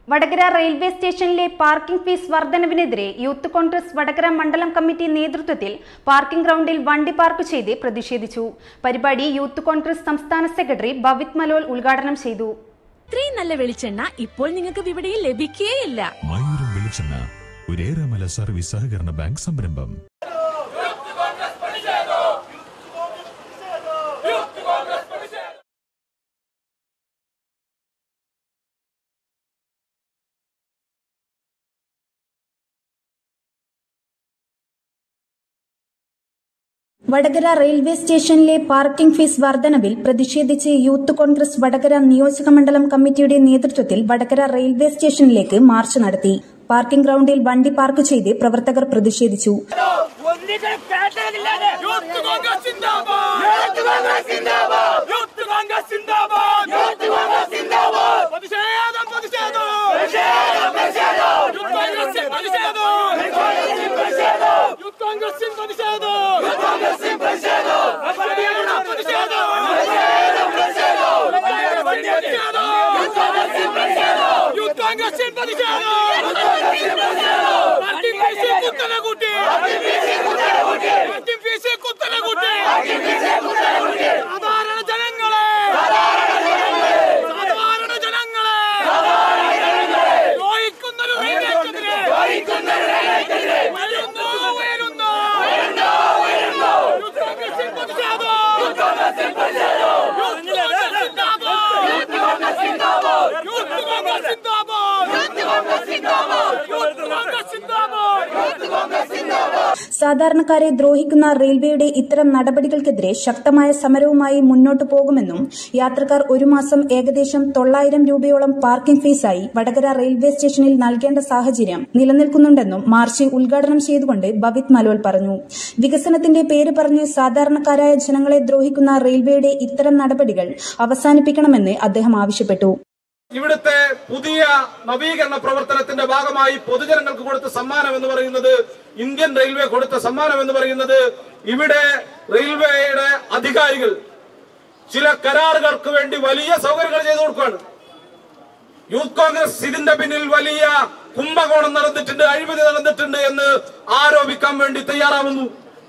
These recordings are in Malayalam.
വടകര റെയിൽവേ സ്റ്റേഷനിലെ പാർക്കിംഗ് ഫീസ് വർധനവിനെതിരെ യൂത്ത് കോൺഗ്രസ് വടകര മണ്ഡലം കമ്മിറ്റി നേതൃത്വത്തിൽ പാർക്കിംഗ് ഗ്രൗണ്ടിൽ വണ്ടി പാർക്ക് ചെയ്ത് പ്രതിഷേധിച്ചു. പരിപാടി യൂത്ത് കോൺഗ്രസ് സംസ്ഥാന സെക്രട്ടറി ഭവിത് മലോൽ ഉദ്ഘാടനം ചെയ്തു. ഇത്രയും നല്ല വെളിച്ചെണ്ണ ഇപ്പോൾ നിങ്ങൾക്ക് വിപണിയിൽ ലഭിക്കുകയില്ല. മയൂരം വെളിച്ചെണ്ണ ഒരു ഏറെമല സർവീസ് സഹകരണ ബാങ്ക് സംരംഭം. വടകര റെയിൽവേ സ്റ്റേഷനിലെ പാർക്കിംഗ് ഫീസ് വർധനവിൽ പ്രതിഷേധിച്ച് യൂത്ത് കോൺഗ്രസ് വടകര നിയോജക മണ്ഡലം കമ്മിറ്റിയുടെ നേതൃത്വത്തിൽ വടകര റെയിൽവേ സ്റ്റേഷനിലേക്ക് മാർച്ച് നടത്തി. പാർക്കിംഗ് ഗ്രൗണ്ടിൽ വണ്ടി പാർക്ക് ചെയ്ത് പ്രവർത്തകർ പ്രതിഷേധിച്ചു. സാധാരണക്കാരെ ദ്രോഹിക്കുന്ന റെയിൽവേയുടെ ഇത്തരം നടപടികൾക്കെതിരെ ശക്തമായ സമരവുമായി മുന്നോട്ടു പോകുമെന്നും യാത്രക്കാർ ഒരു മാസം ഏകദേശം 900 രൂപയോളം പാർക്കിംഗ് ഫീസായി വടകര റെയിൽവേ സ്റ്റേഷനിൽ നൽകേണ്ട സാഹചര്യം നിലനിൽക്കുന്നുണ്ടെന്നും മാർച്ച് ഉദ്ഘാടനം ചെയ്തുകൊണ്ട് ഭവിത് മലോൽ പറഞ്ഞു. വികസനത്തിന്റെ പേര് പറഞ്ഞ് സാധാരണക്കാരായ ജനങ്ങളെ ദ്രോഹിക്കുന്ന റെയിൽവേയുടെ ഇത്തരം നടപടികൾ അവസാനിപ്പിക്കണമെന്ന് അദ്ദേഹം ആവശ്യപ്പെട്ടു. ഇവിടുത്തെ പുതിയ നവീകരണ പ്രവർത്തനത്തിന്റെ ഭാഗമായി പൊതുജനങ്ങൾക്ക് കൊടുത്ത സമ്മാനം എന്ന് പറയുന്നത്, ഇന്ത്യൻ റെയിൽവേ കൊടുത്ത സമ്മാനം എന്ന് പറയുന്നത്, ഇവിടെ റെയിൽവേയുടെ അധികാരികൾ ചില കരാറുകൾക്ക് വേണ്ടി വലിയ സൗകര്യങ്ങൾ ചെയ്തു കൊടുക്കുകയാണ്. യൂത്ത് കോൺഗ്രസ് ഇതിന്റെ പിന്നിൽ വലിയ കുംഭകോണം നടന്നിട്ടുണ്ട്, അഴിമതി നടന്നിട്ടുണ്ട് എന്ന് ആരോപിക്കാൻ വേണ്ടി തയ്യാറാവുന്നു.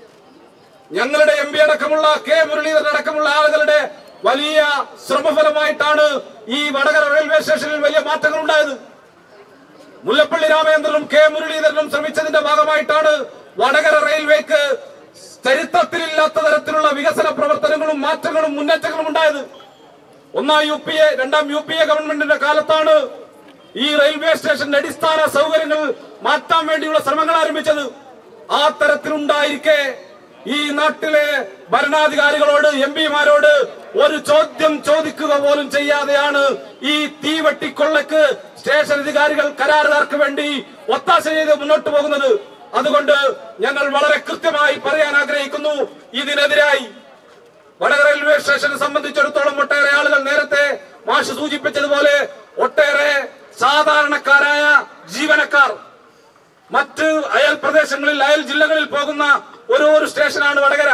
ഞങ്ങളുടെ MP അടക്കമുള്ള കെ മുരളീധരൻ അടക്കമുള്ള ആളുകളുടെ വലിയ ശ്രമഫലമായിട്ടാണ് ഈ വടകര റെയിൽവേ സ്റ്റേഷനിൽ വലിയ മാറ്റങ്ങൾ ഉണ്ടായത്. മുല്ലപ്പള്ളി രാമചന്ദ്രനും കെ മുരളീധരനും ശ്രമിച്ചതിന്റെ ഭാഗമായിട്ടാണ് വടകര റെയിൽവേക്ക് ചരിത്രത്തിലില്ലാത്ത തരത്തിലുള്ള വികസന പ്രവർത്തനങ്ങളും മാറ്റങ്ങളും മുന്നേറ്റങ്ങളും ഉണ്ടായത്. ഒന്നാം UPA രണ്ടാം UPA ഗവൺമെന്റിന്റെ കാലത്താണ് ഈ റെയിൽവേ സ്റ്റേഷന്റെ അടിസ്ഥാന സൗകര്യങ്ങൾ മാറ്റാൻ വേണ്ടിയുള്ള ശ്രമങ്ങൾ ആരംഭിച്ചത്. ആ തരത്തിലുണ്ടായിരിക്കെ ഈ നാട്ടിലെ ഭരണാധികാരികളോട് MP മാരോട് ഒരു ചോദ്യം ചോദിക്കുക പോലും ചെയ്യാതെയാണ് ഈ തീവെട്ടിക്കൊള്ളക്ക് സ്റ്റേഷൻ അധികാരികൾ കരാറുകാർക്ക് വേണ്ടി ഒത്താശ ചെയ്ത് മുന്നോട്ട് പോകുന്നത്. അതുകൊണ്ട് ഞങ്ങൾ വളരെ കൃത്യമായി പറയാൻ ആഗ്രഹിക്കുന്നു, ഇതിനെതിരായി വടകര റെയിൽവേ സ്റ്റേഷനെ സംബന്ധിച്ചിടത്തോളം ഒട്ടേറെ ആളുകൾ നേരത്തെ മാഷ് സൂചിപ്പിച്ചതുപോലെ ഒട്ടേറെ സാധാരണക്കാരായ ജീവനക്കാർ മറ്റ് അയൽ പ്രദേശങ്ങളിൽ അയൽ ജില്ലകളിൽ പോകുന്ന ഒരു സ്റ്റേഷനാണ് വടകര.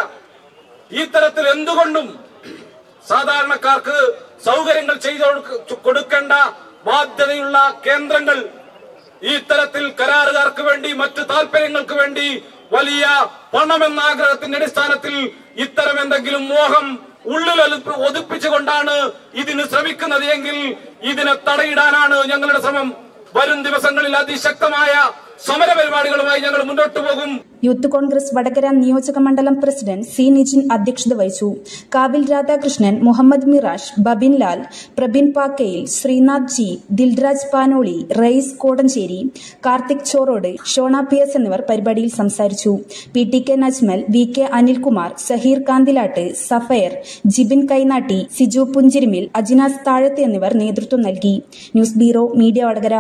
ഈ തരത്തിൽ എന്തുകൊണ്ടും സാധാരണക്കാർക്ക് സൗകര്യങ്ങൾ ചെയ്തു കൊടുക്കേണ്ട ബാധ്യതയുള്ള കേന്ദ്രങ്ങൾ ഈ തരത്തിൽ കരാറുകാർക്ക് വേണ്ടി മറ്റ് താല്പര്യങ്ങൾക്ക് വേണ്ടി വലിയ പണമെന്ന ആഗ്രഹത്തിന്റെ അടിസ്ഥാനത്തിൽ ഇത്തരം എന്തെങ്കിലും മോഹം ഉള്ളിൽ ഒതുപ്പിച്ചുകൊണ്ടാണ് ഇതിന് ശ്രമിക്കുന്നത് എങ്കിൽ ഇതിനെ തടയിടാനാണ് ഞങ്ങളുടെ ശ്രമം. വരും ദിവസങ്ങളിൽ അതിശക്തമായ സമരപരിപാടികളുമായി ഞങ്ങൾ മുന്നോട്ട് പോകും. യൂത്ത് കോൺഗ്രസ് വടകര നിയോജക മണ്ഡലം പ്രസിഡന്റ് C. നിജിൻ അധ്യക്ഷത വഹിച്ചു. കാവിൽ രാധാകൃഷ്ണൻ, മുഹമ്മദ് മിറാഷ്, ബബിൻ ലാൽ, പ്രബിൻ പാക്കയിൽ, ശ്രീനാഥ് ജി, ദിൽരാജ് പാനോളി, റയീസ് കോടഞ്ചേരി, കാർത്തിക് ചോറോഡ്, ഷോണ PS എന്നിവർ പരിപാടിയിൽ സംസാരിച്ചു. PTK നജ്മൽ, VK അനിൽകുമാർ, സഹീർ കാന്തിലാട്ട്, സഫയർ, ജിബിൻ കൈനാട്ടി, സിജു പുഞ്ചിരിമിൽ, അജിനാസ് താഴത്ത് എന്നിവർ നേതൃത്വം നൽകി. News bureau media Vadakara.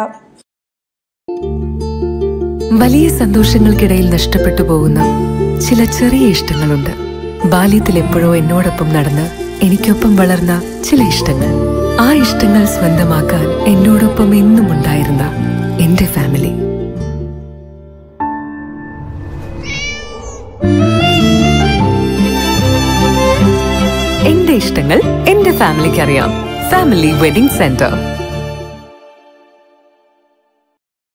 വലിയ സന്തോഷങ്ങൾക്കിടയിൽ നഷ്ടപ്പെട്ടു പോകുന്ന ചില ചെറിയ ഇഷ്ടങ്ങളുണ്ട്. ബാല്യത്തിൽ എപ്പോഴോ എന്നോടൊപ്പം നടന്ന് എനിക്കൊപ്പം വളർന്ന ചില ഇഷ്ടങ്ങൾ. ആ ഇഷ്ടങ്ങൾ സ്വന്തമാക്കാൻ എന്നോടൊപ്പം എന്നും ഉണ്ടായിരുന്ന എന്റെ ഫാമിലി. എന്റെ ഇഷ്ടങ്ങൾ എന്റെ ഫാമിലിക്ക് അറിയാം. Family wedding centre.